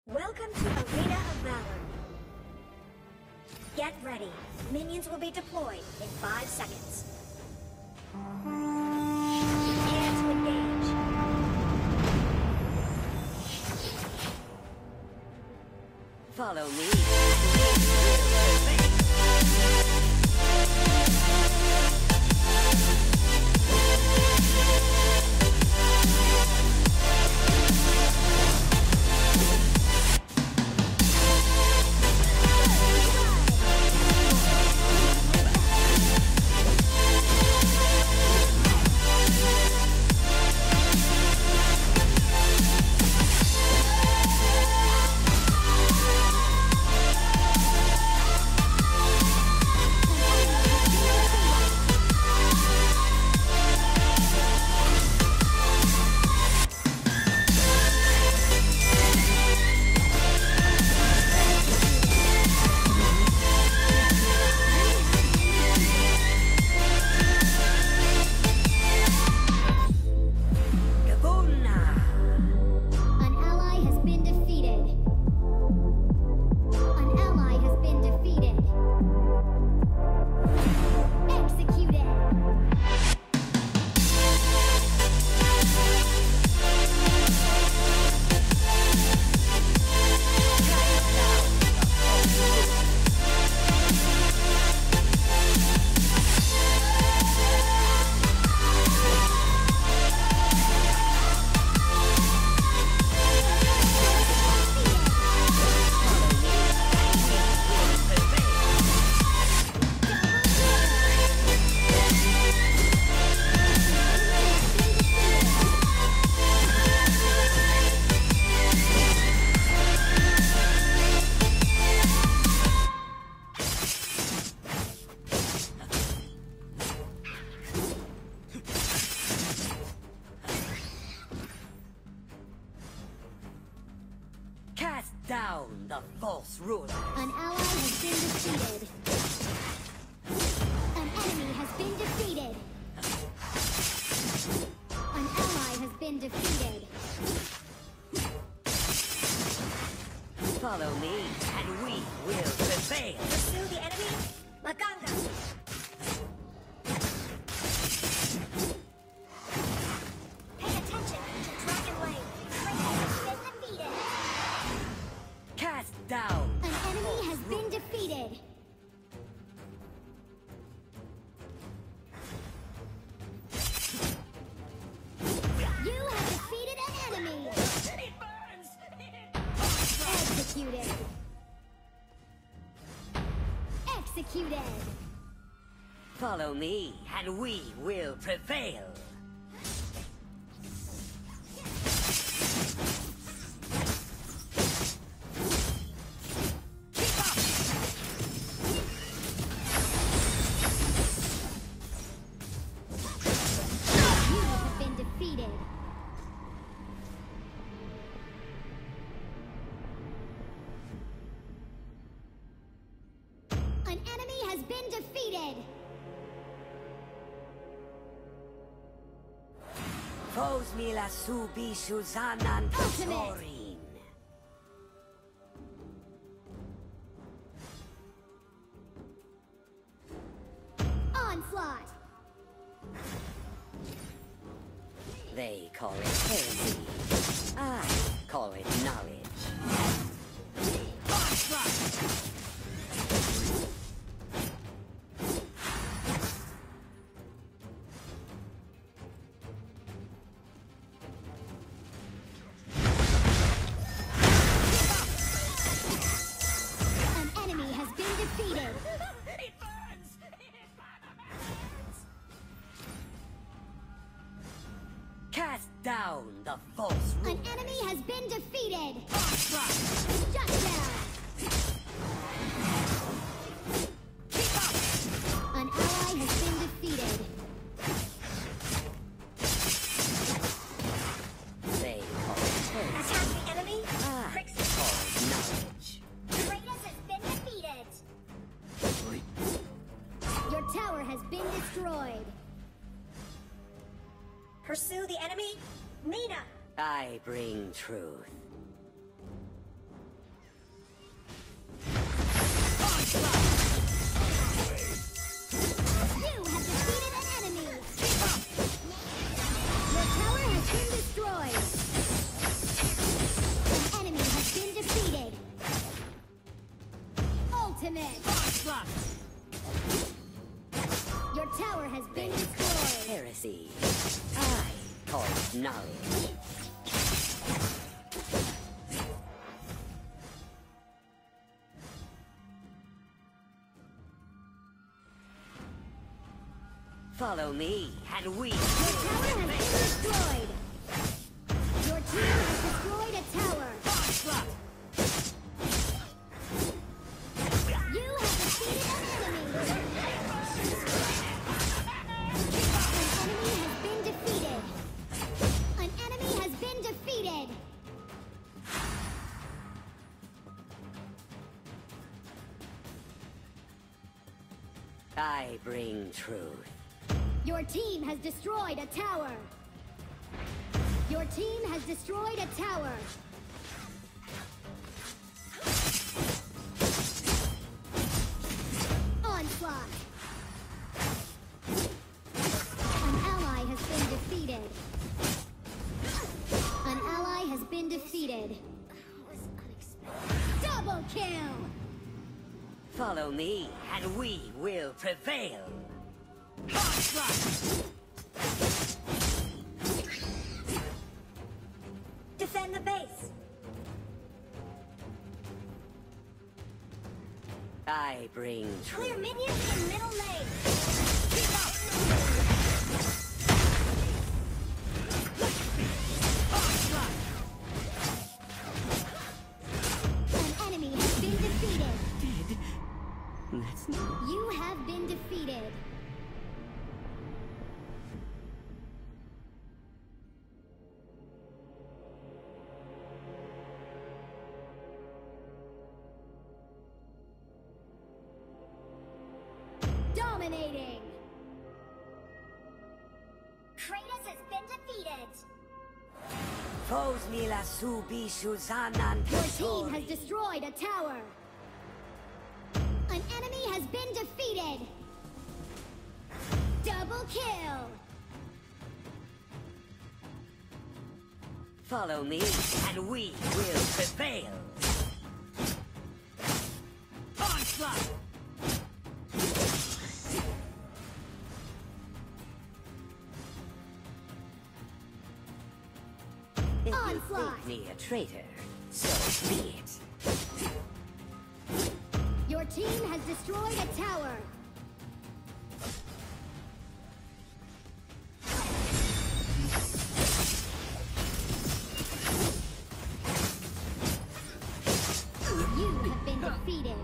Welcome to Arena of Valor. Get ready. Minions will be deployed in 5 seconds. Prepare to engage. Follow me. Cast down the false ruler. An ally has been defeated. An enemy has been defeated. An ally has been defeated. Follow me, and we will prevail. Pursue the enemy. Maganga. Pay attention to Dragon Lane. Dragon has been defeated. Cast down. An enemy has been defeated. You have defeated an enemy. Executed. Executed. Follow me, and we will prevail. You have been defeated. An enemy has been defeated. Fos mi la subi Susanan Ultimate. Torin. Onslaught. They call it heresy. I call it knowledge. An enemy has been defeated. Cast down the false ruler. An enemy has been defeated. Shut down. An ally has been defeated. They call it heresy. Attack the enemy. I Crixus. call it knowledge. Kratos has been defeated. Your tower has been destroyed. Pursue the enemy. Mina. I bring truth. has been destroyed. An enemy has been defeated. Ultimate. Your tower has been destroyed. Heresy. I call it knowledge. Follow me, and we Your tower has been destroyed. Your team has destroyed a tower. You have defeated an enemy. An enemy has been defeated. I bring truth. Your team has destroyed a tower. Your team has destroyed a tower. Onslaught. An ally has been defeated. An ally has been defeated. Double kill! Follow me, and we will prevail. Defend the base. I bring Clear truth. minions in middle lane. Keep up. An enemy has been defeated. That's not... You have been defeated. Dominating. Kratos has been defeated. Foes me la subi shuzanan. Your team has destroyed a tower. An enemy has been defeated. Double kill. Follow me, and we will prevail. Onslaught! If you Onslaught. think me a traitor, so be it. Your team has destroyed a tower. You have been defeated.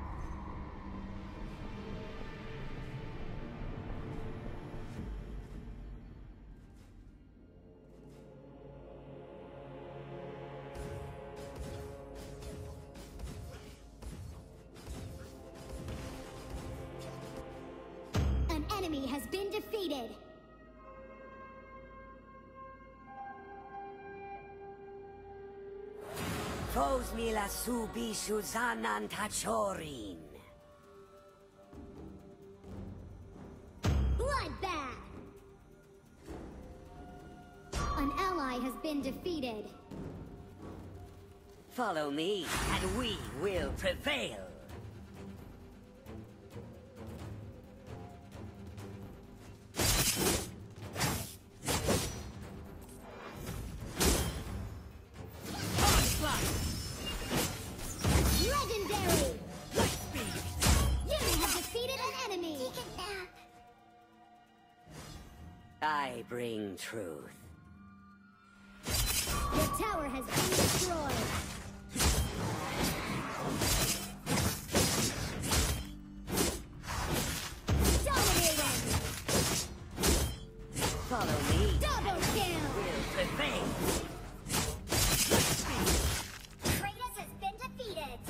An enemy has been defeated. Foes me la subi shuzanan tachorin. Bloodbath! An ally has been defeated. Follow me, and we will prevail. Legendary! You have defeated an enemy! I bring truth. Your tower has been destroyed. Dominating! Follow me, Double kill! will prevail. Kratos has been defeated.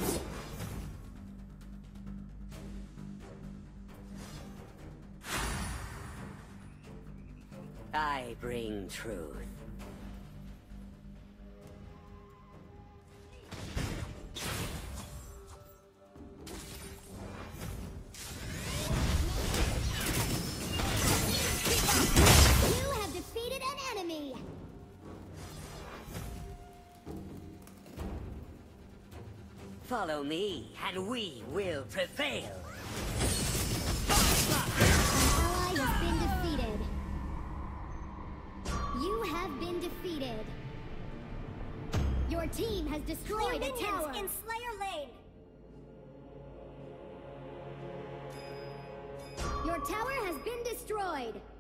I bring truth. You have defeated an enemy! Follow me, and we will prevail. An ally has been defeated. You have been defeated. Your team has Clear destroyed a minions tower. in Slayer Lane. Your tower has been destroyed.